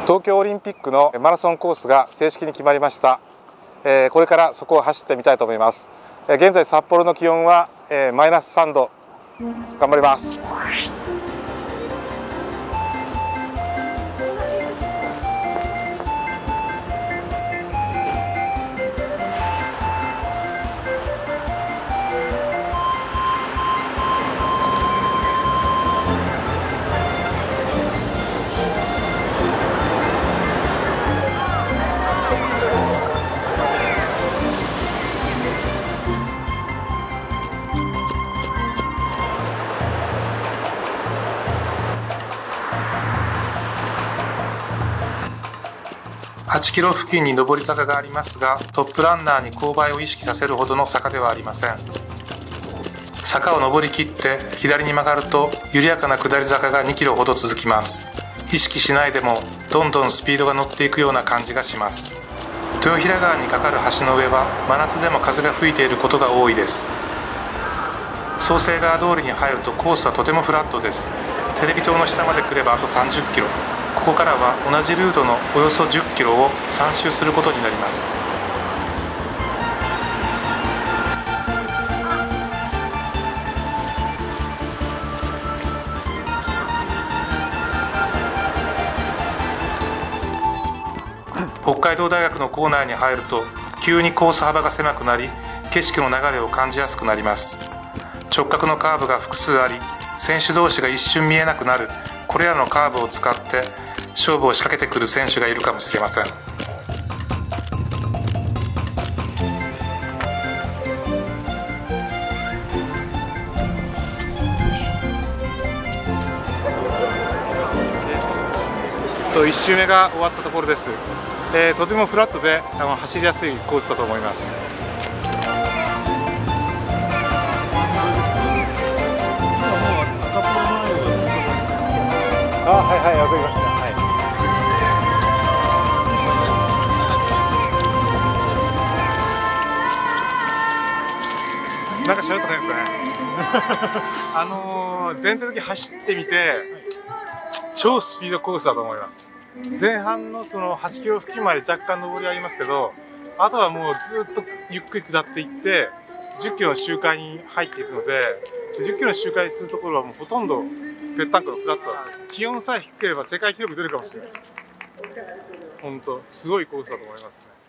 東京オリンピックのマラソンコースが正式に決まりました。これからそこを走ってみたいと思います。現在札幌の気温はマイナス3度。頑張ります。 8キロ付近に上り坂がありますが、トップランナーに勾配を意識させるほどの坂ではありません。坂を上りきって左に曲がると緩やかな下り坂が2キロほど続きます。意識しないでもどんどんスピードが乗っていくような感じがします。豊平川に架かる橋の上は真夏でも風が吹いていることが多いです。創成川通りに入るとコースはとてもフラットです。テレビ塔の下まで来ればあと30キロ。ここからは同じルートのおよそ10キロを3周することになります。北海道大学の構内に入ると急にコース幅が狭くなり、景色の流れを感じやすくなります。直角のカーブが複数あり、選手同士が一瞬見えなくなるこれらのカーブを使って勝負を仕掛けてくる選手がいるかもしれません。 1周目が終わったところです。とてもフラットで走りやすいコースだと思います。はいはい、わかりました。はい。なんか喋ったんですかね。全体的に走ってみて、超スピードコースだと思います。前半のその8キロ付近まで若干上りありますけど、あとはもうずっとゆっくり下っていって、10キロの周回に入っていくので、10キロの周回するところはもうほとんどぺったんこのフラット。気温さえ低ければ世界記録出るかもしれない。本当すごいコースだと思いますね。